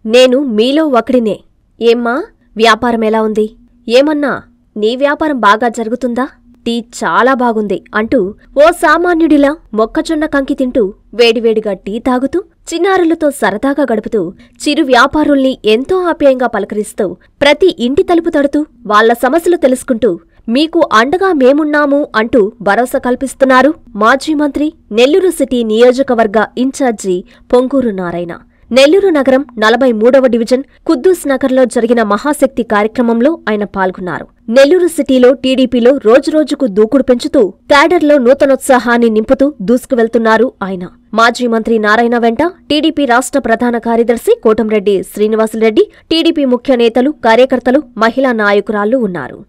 నేను మీలో ఒకడినే. ఏమ్మా, వ్యాపారం ఎలా ఉంది? ఏమన్నా, నీ వ్యాపారం బాగా జరుగుతుందా? టీ చాలా బాగుంది అంటూ ఓ సామాన్యుడిలా మొక్కజొన్న కంకి తింటూ వేడివేడిగా టీ తాగుతూ చిన్నారులతో సరదాగా గడుపుతూ చిరు వ్యాపారుల్ని ఎంతో ఆప్యాయంగా పలకరిస్తూ ప్రతి ఇంటి తలుపు తడుతూ వాళ్ల సమస్యలు తెలుసుకుంటూ మీకు అండగా మేమున్నాము అంటూ భరోసా కల్పిస్తున్నారు మాజీ మంత్రి, నెల్లూరు సిటీ నియోజకవర్గ ఇన్ఛార్జి పొంగూరు నారాయణ. నెల్లూరు నగరం 43వ డివిజన్ కుద్దూస్ నగర్లో జరిగిన మహాశక్తి కార్యక్రమంలో ఆయన పాల్గొన్నారు. నెల్లూరు సిటీలో టీడీపీలో రోజురోజుకు దూకుడు పెంచుతూ క్యాడర్లో నూతనోత్సాహాన్ని నింపుతూ దూసుకువెళ్తున్నారు ఆయన. మాజీ మంత్రి నారాయణ వెంట టీడీపీ రాష్ట్ర ప్రధాన కార్యదర్శి కోటంరెడ్డి శ్రీనివాసులరెడ్డి, టీడీపీ ముఖ్య నేతలు, కార్యకర్తలు, మహిళా నాయకురాళ్లు ఉన్నారు.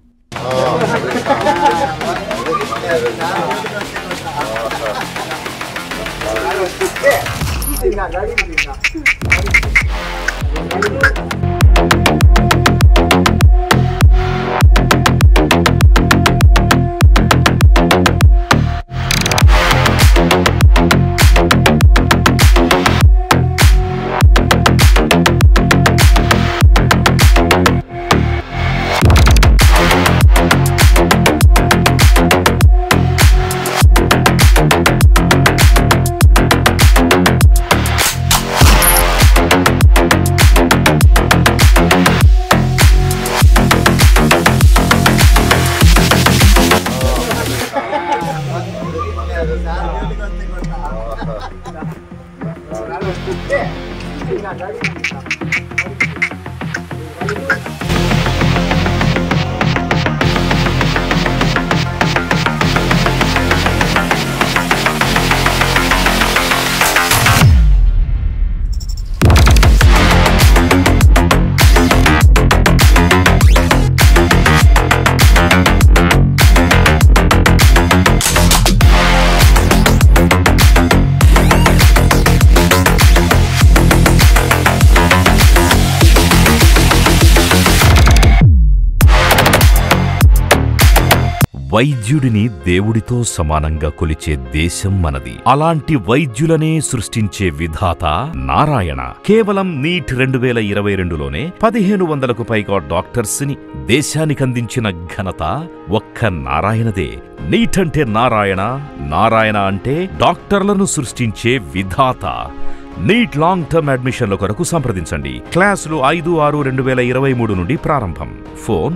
వైద్యుడిని దేవుడితో సమానంగా కొలిచే దేశం మనది. అలాంటి వైద్యులనే సృష్టించే విధాత నారాయణ. కేవలం నీట్ 2022లోనే 1500కు పైగా డాక్టర్స్ ని దేశానికందించిన ఘనత ఒక్క నారాయణదే. నీట్ అంటే నారాయణ, నారాయణ అంటే డాక్టర్లను సృష్టించే విధాత. నీట్ లాంగ్ టర్మ్ అడ్మిషన్ల కొరకు సంప్రదించండి. క్లాసులు 5/6/2023 నుండి ప్రారంభం. ఫోన్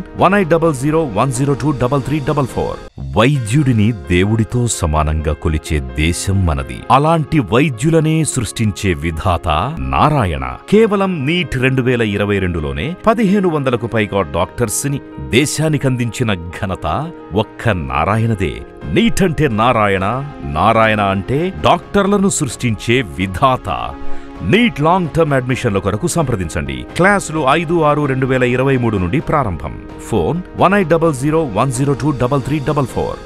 1800102334. వైద్యుడిని దేవుడితో సమానంగా కొలిచే దేశం మనది. అలాంటి వైద్యులనే సృష్టించే విధాత నారాయణ. కేవలం నీట్ 2022లోనే 1500కు పైగా డాక్టర్స్ ని దేశానికందించిన ఘనత ఒక్క నారాయణదే. నీట్ అంటే నారాయణ, నారాయణ అంటే డాక్టర్లను సృష్టించే విధాత. నీట్ లాంగ్ టర్మ్ అడ్మిషన్ల కొరకు సంప్రదించండి. క్లాసులు 5/6/2023 నుండి ప్రారంభం. ఫోన్ 1800102334.